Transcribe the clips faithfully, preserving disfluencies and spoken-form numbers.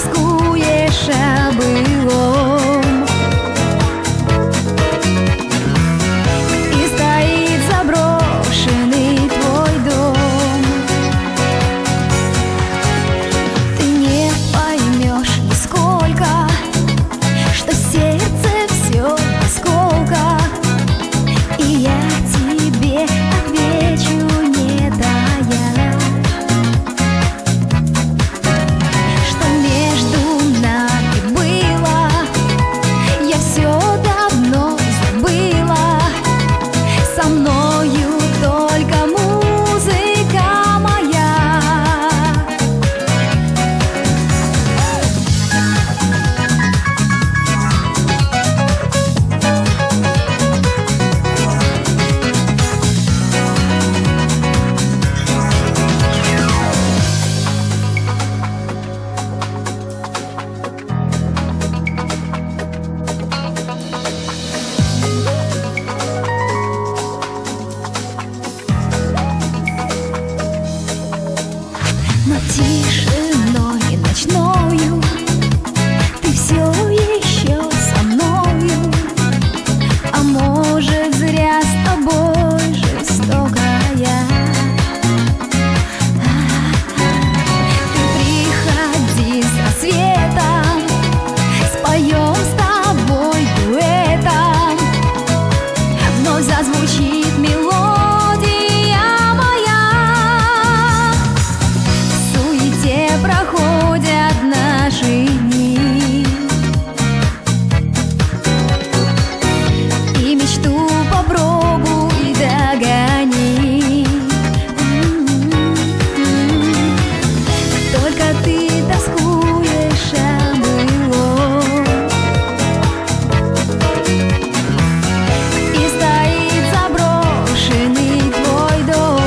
тоскуешь о былом, и стоит заброшенный твой дом. Ты не поймешь нисколько, что сердце все в осколках, и я тебе отвечу, не тая, что между нами было, я все давно забыла. Со мною только музыка моя. Но тишиной ночною ты все еще со мною, а может, зря с тобой жестокая. Ты приходи с рассветом, споем с тобой дуэтом, вновь зазвучит мелодия. Проходят наши дни, и мечту попробуй догони. Только ты тоскуешь о былом, и стоит заброшенный твой дом.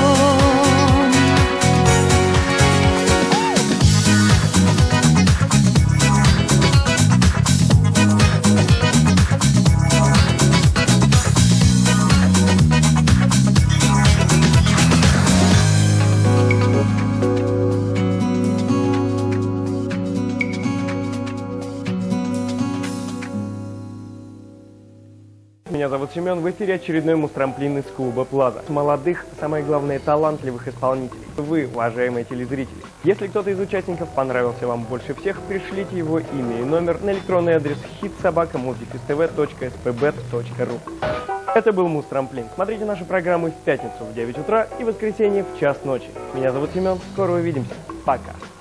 Меня зовут Семен, в эфире очередной муз-трамплин из клуба Плаза. Молодых, самое главное, талантливых исполнителей. Вы, уважаемые телезрители. Если кто-то из участников понравился вам больше всех, пришлите его имя и номер на электронный адрес хит собака музфеств точка эс пэ бэ точка ру. Это был муз-трамплин. Смотрите нашу программу в пятницу в девять утра и в воскресенье в час ночи. Меня зовут Семен, скоро увидимся. Пока.